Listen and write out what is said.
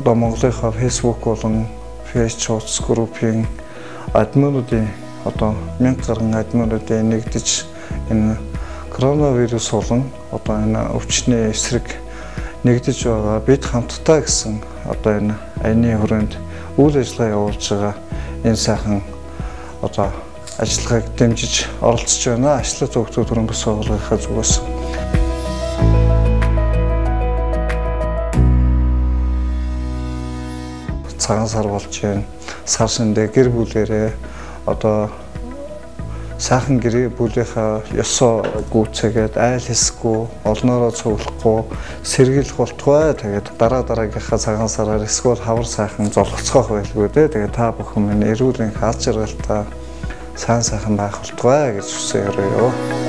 одоо Монголынхаа Facebook болон Facebook группийн админуудын одоо 1000 гаруй админуудын нэгдэж энэ коронавирус болон одоо энэ өвчтний эсрэг нэгдэж байгаа бид хамтдаа гэсэн одоо энэ аяны хүрээнд үйл ажиллагаа явуулж байгаа энэ сайхан одоо ажиллагааг дэмжиж оролцож байна. Ачлал зөвхөн төрийн бас байгууллагынхаа зүгээс. Цагаан сар болж байна. Сар шиндээ гэр бүлэрээ одоо сайхан гэр бүлийнхаа ёсоо гүйцээгээд айл хэсгүй, олноороо цуглахгүй сэргийлэх болтугай. Тэгээд дараагийнхаа цагаан сараар эсвэл хавар сайхан золгоцгоох байлгүй дээ. Тэгээд та бүхэн минь эрүүл хаалт жаргалтай сайн сайхан байх болтугай гэж хүсье өрөөё.